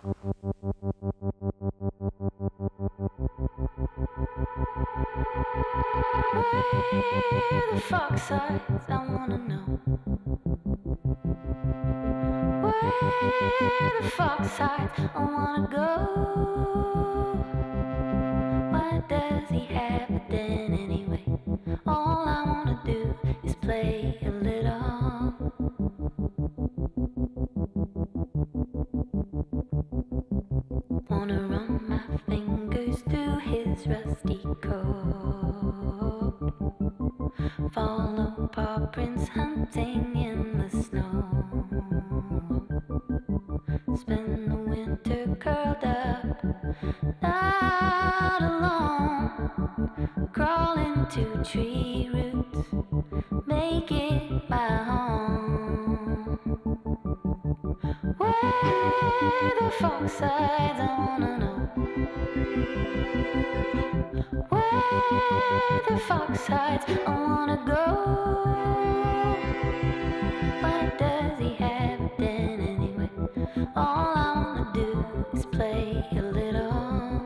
Where the fox hides, I wanna know. Where the fox hides, I wanna go. Why does he have a den anyway? All I wanna do is play a little. Wanna run my fingers through his rusty coat. Follow paw prints hunting in the snow. Spend the winter curled up, not alone. Crawl into tree roots, make it my home. Where the fox hides, I wanna know. Where the fox hides, I wanna go. Why does he have a den anyway? All I wanna do is play a little.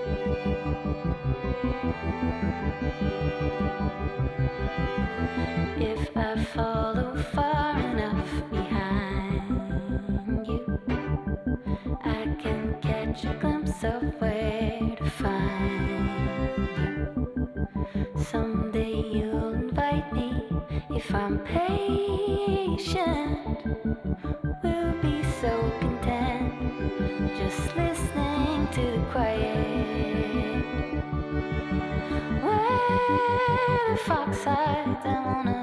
If I follow far enough behind you, I can catch a glimpse of where to find you. Someday you'll invite me. If I'm patient, we'll be so content, just listening to the quiet. Where the fox hides, I wanna